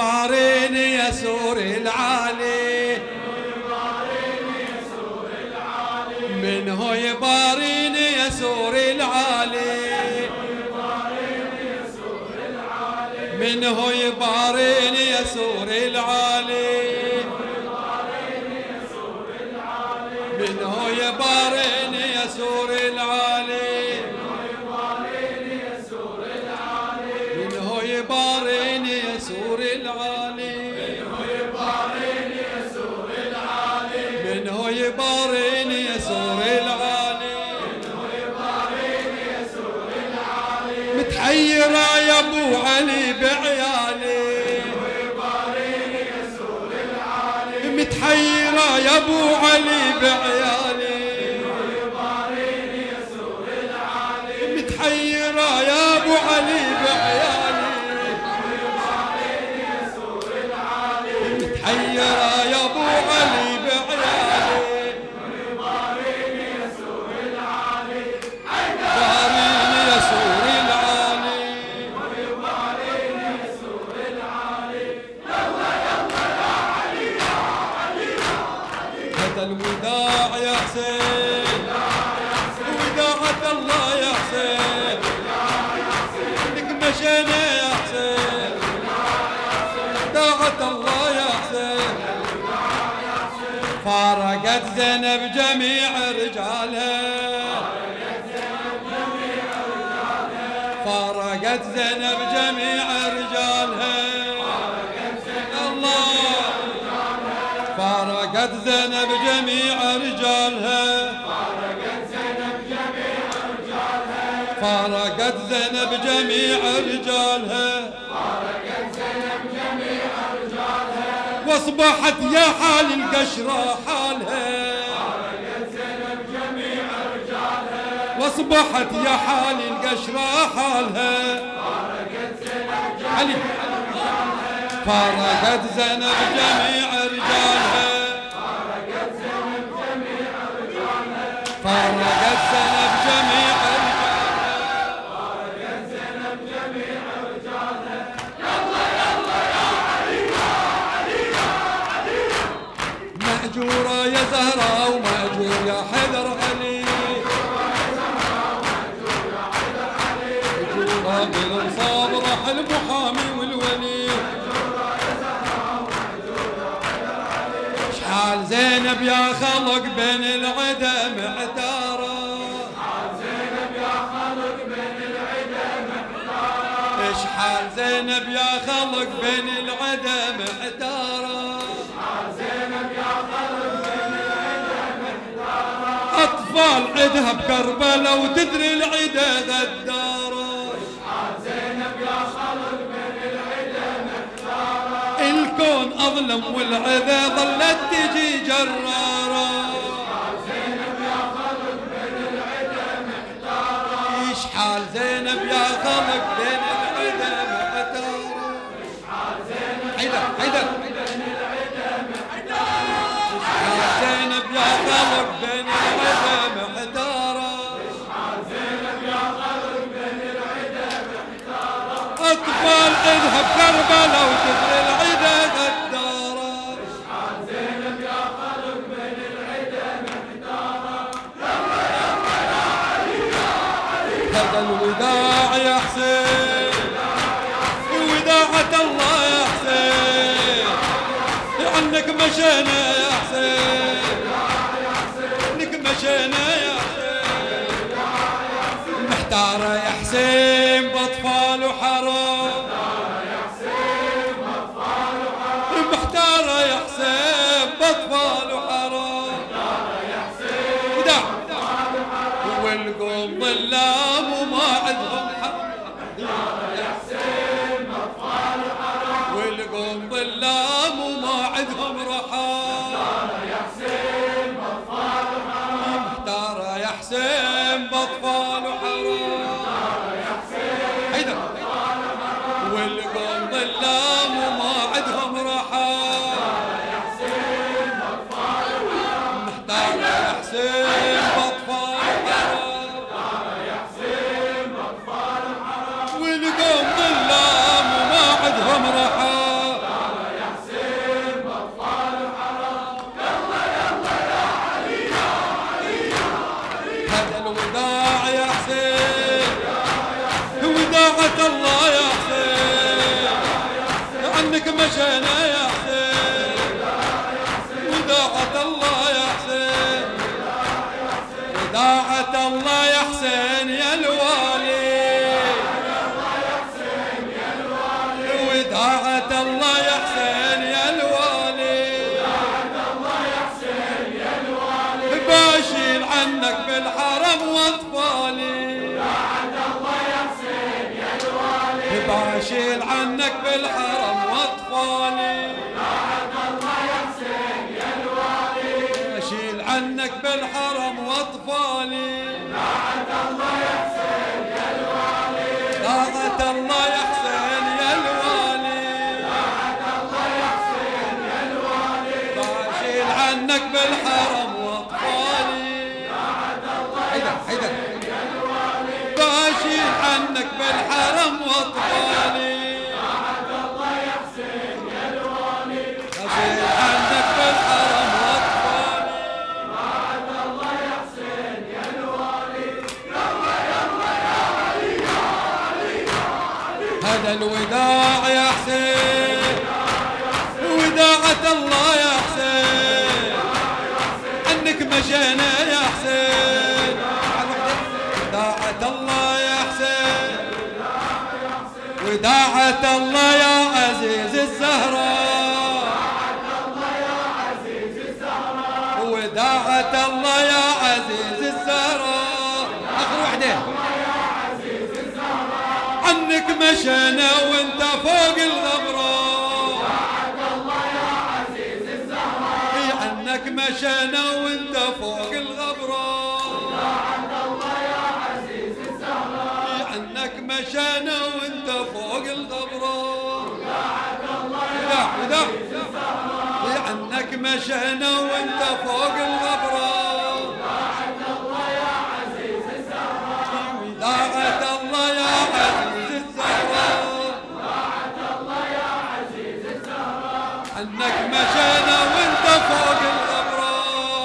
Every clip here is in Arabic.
يباريني يا سور العالي من هو يباريني يا سور العالي من هو يباريني يا سور العالي من هو يباريني يا سور العالي من هو يباريني يا سور العالي من هو يباريني يا سور العالي متحيرة يا ابو علي بعيالي متحيرة يا ابو علي بعيالي متحيرة يا ابو علي بعيالي متحيرة يا ابو علي بعيالي باريني يا سور العالي هذا الوداع يا حسين وداعة الله يا حسين لك مشينا يا حسين وداعة الله يا حسين فارقت زينب جميع رجالها فارقت زينب جميع رجالها الله فارقت زينب جميع رجالها فارقت زينب جميع رجالها واصبحت يا حال القشرة حالها واصبحت يا حال القشرة حالها علي فارقت زينب جميع رجالها فارقت زينب جميع مأجورة يا زهرة ومأجور يا حيدر علي مأجورة بالانصاب راح المحامي والولي شحال زينب يا خلق بين العدا محتارة شحال زينب يا خلق بين العدا محتارة أطفال عدها بكربلاء وتدري العدا غدارة الكون أظلم والعدا ظلت تجي جرارة يشحال زينب يا خلق بين العدا محتارة حيدر حيدر زينب يا خلق بين العدا محتارة أطفال عدها بكربلاء وتدري العدا غدارة زينب يا خلق بين العدا محتارة هذا الوداع يا حسين وداعة الله يا حسين عنك مشينا يا حسين لك مشينا يا حسين محتارة يا حسين بأطفال وحرام محتارة يا حسين بأطفال وحرام وداع والقوم ظلام وما عندهم حق والقوم ظلام وما عندهم رحال محتارة يا حسين بأطفال وحرام حيدر والقوم ظلام وما عندهم رحال محتارة يا حسين بأطفال وحرام والقوم ظلام وما عندهم رحال عنك مشينا يا حسين وداعة الله يا حسين وداعة الله يا حسين يا الوالي وداعة الله يا حسين يا الوالي باشيل عنك بالحرم واطفالي باشيل عنك بالحرم واطفالي باشيل عنك بالحرم واطفالي طاعة الله يا حسين يا الوالي باشيل عنك بالحرم واطفالي حيدر باشيل عنك بالحرم واطفالي باشيل عنك بالحرم واطفالي هذا الوداع يا حسين وداعة الله يا حسين عنك مشينا يا حسين وداعة الله يا حسين وداعة الله يا عزيز الزهراء وداعة الله يا عزيز الزهراء آخر وحدة عنك مشينا وانت فوق الغبرة عنك مشينا وانت فوق الغبرة عنك مشينا وانت فوق الغبرة عنك مشينا وانت فوق الغبرة وداعة الله يا عزيز الزهراء عنك مشينا وانت فوق الغبرة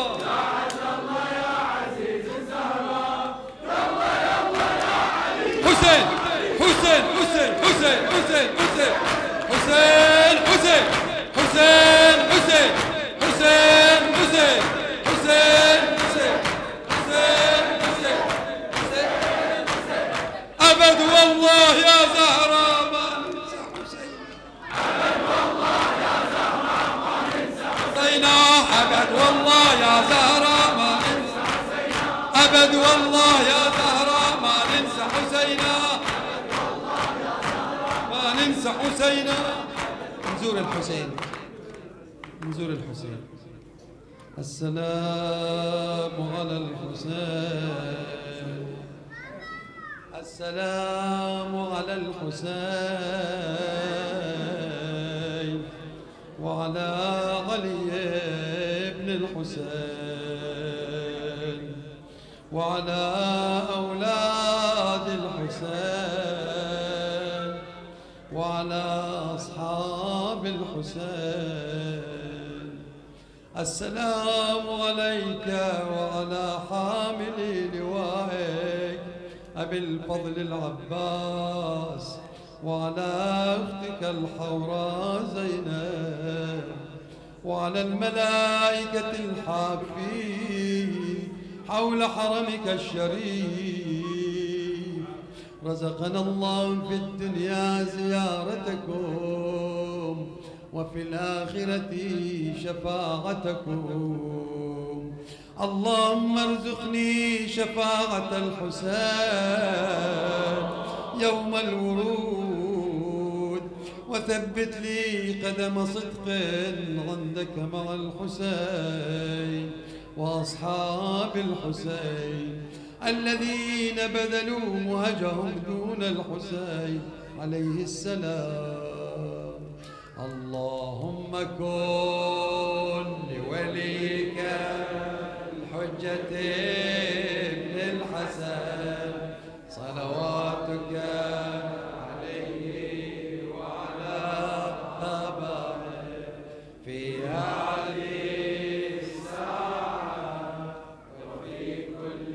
حسين حسين حسين حسين حسين حسين حسين حسين حسين حسين حسين حسين حسين حسين حسين أبد والله يا زهراء ما ننسى حسين أبد والله يا زهراء ما ننسى حسينا أبد والله يا زهراء ما ننسى حسينا أبد والله يا زهراء ما ننسى حسينا ما ننسى حسينا نزور الحسين نزور الحسين السلام على الحسين السلام على الحسين وعلى علي بن الحسين وعلى أولاد الحسين وعلى أصحاب الحسين السلام عليك وعلى حاملي لوائك أبي الفضل العباس وعلى أختك الحوراء زينب وعلى الملائكة الحافين حول حرمك الشريف رزقنا الله في الدنيا زيارتكم وفي الآخرة شفاعتكم اللهم ارزقني شفاعة الحسين يوم الورود وثبت لي قدم صدق عندك مع الحسين وأصحاب الحسين الذين بذلوا مهجهم دون الحسين عليه السلام اللهم كن لوليك الحجة ابن الحسن صلواتك عليه وعلى آبائه في هذه الساعة وفي كل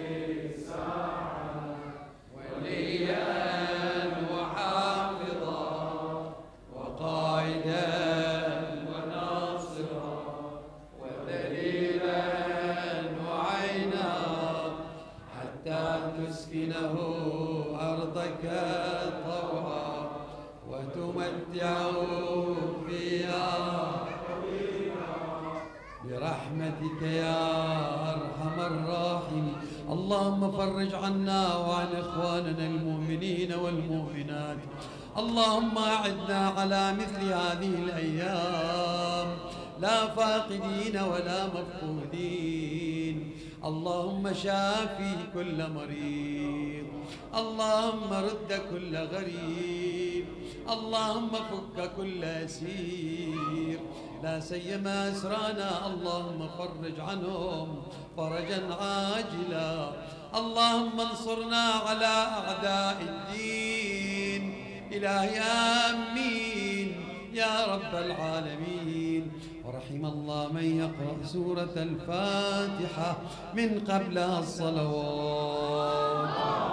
ساعة وليا وحافظا وقائدا وعيدا وناصرا ودليلا وعينا حتى تسكنه أرضك طوعا وتمتعه فيها برحمتك يا أرحم الراحمين. اللهم فرج عنا وعن إخواننا المؤمنين والمؤمنات. اللهم أعدنا على مثل هذه الأيام لا فاقدين ولا مفقودين. اللهم شافي كل مريض، اللهم رد كل غريب، اللهم فك كل أسير، لا سيما أسرانا اللهم فرج عنهم فرجا عاجلا. اللهم انصرنا على أعداء الدين. إلهي آمين يا رب العالمين. ورحم الله من يقرأ سورة الفاتحة من قبلها الصلوات.